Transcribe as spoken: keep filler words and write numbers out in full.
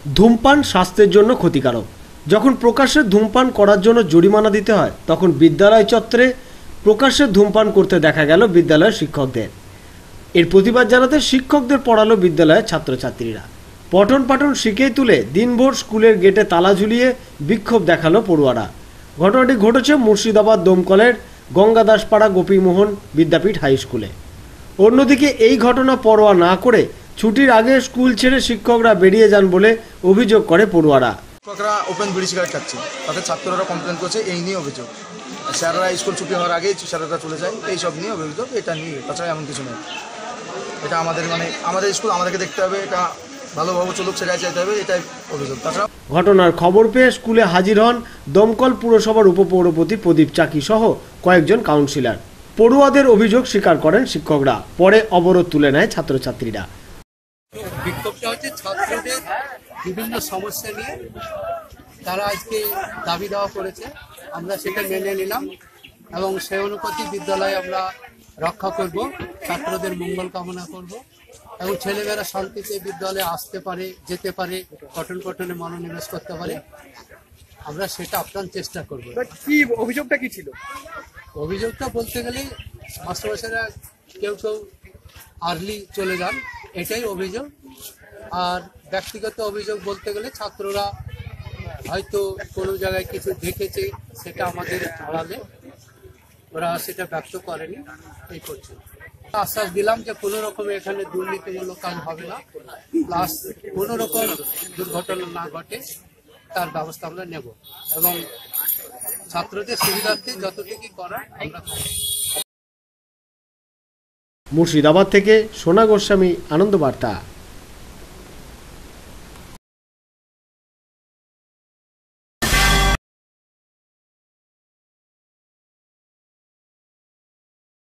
ধূমপান স্বাস্থ্যের জন্য ক্ষতিকারক। যখন প্রকাশ্যে ধূমপান করার জন্য জরিমানা দিতে হয়, তখন বিদ্যালয় চত্বরে প্রকাশ্যে ধূমপান করতে দেখা গেল বিদ্যালয়ের শিক্ষকদের। এর প্রতিবাদ জানাতে শিক্ষকদের পড়ালো বিদ্যালয়ের ছাত্রছাত্রীরা। পঠন পাঠন শিখিয়ে তুলে দিনভর স্কুলের গেটে তালা ঝুলিয়ে বিক্ষোভ দেখালো পড়ুয়ারা। ঘটনাটি ঘটেছে মুর্শিদাবাদ দমকলের গঙ্গাদাসপাড়া গোপীমোহন বিদ্যাপীঠ হাই স্কুলে। অন্যদিকে এই ঘটনা পরোয়া না করে ছুটির আগে স্কুল ছেড়ে শিক্ষকরা বেরিয়ে যান বলে অভিযোগ করে পড়ুয়ারা। শিক্ষকরা ওপেন বিড়ি সিগারেট খাচ্ছে, তাতে ছাত্ররা কমপ্লেন করছে, এই নিয়ে অভিযোগ। স্যাররা স্কুল ছুটি হওয়ার আগেই স্যাররা চলে যায়, এই সব নিয়ে অভিযোগ। এটা নিয়ে তাছাড়া এমন কিছু নেই। এটা আমাদের মানে আমাদের স্কুল, আমাদেরকে দেখতে হবে, এটা ভালোভাবে চলুক, সেটাই চাইতে হবে, এটাই অভিযোগ। তাছাড়া ঘটনার খবর পেয়ে স্কুলে হাজির হন দমকল পুরসভার উপপৌরপতি প্রদীপ চাকি সহ কয়েকজন কাউন্সিলর। পড়ুয়াদের অভিযোগ স্বীকার করেন শিক্ষকরা। পরে অবরোধ তুলে নেয় ছাত্রছাত্রীরা। বিক্ষোভটা হচ্ছে ছাত্রদের বিভিন্ন সমস্যা নিয়ে তারা আজকে দাবি দেওয়া করেছে, আমরা সেটা মেনে নিলাম এবং সেই অনুপাতে বিদ্যালয়ে আমরা রক্ষা করব, ছাত্রদের মঙ্গল কামনা করব এবং ছেলেমেয়েরা শান্তিতে বিদ্যালয়ে আসতে পারে, যেতে পারে, পঠন পঠনে মনোনিবেশ করতে পারে, আমরা সেটা আপ্রাণ চেষ্টা করব। কি অভিযোগটা কি ছিল? অভিযোগটা বলতে গেলে মাস্টারমশাইরা কেউ কেউ আর্লি চলে যান, এটাই অভিযোগ। আর ব্যক্তিগত অভিযোগ বলতে গেলে ছাত্ররা হয়তো কোনো জায়গায় কিছু দেখেছে, সেটা আমাদের জানালে ওরা সেটা ব্যক্ত করেনি, এই করছে। আশ্বাস দিলাম যে কোনো রকম এখানে দুর্নীতিমূলক কাজ হবে না, প্লাস কোনো রকম দুর্ঘটনা না ঘটে তার ব্যবস্থা আমরা নেব এবং ছাত্রদের সুবিধার্থে যতটুকু করার আমরা করব। মুর্শিদাবাদ থেকে সোনা গোস্বামী, আনন্দ বার্তা।